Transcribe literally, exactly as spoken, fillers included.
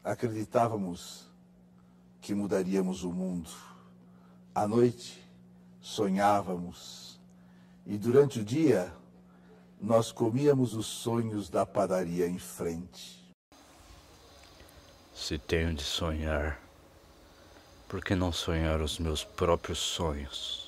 acreditávamos que mudaríamos o mundo. À noite, sonhávamos. E durante o dia, nós comíamos os sonhos da padaria em frente. Se tenho de sonhar, por que não sonhar os meus próprios sonhos?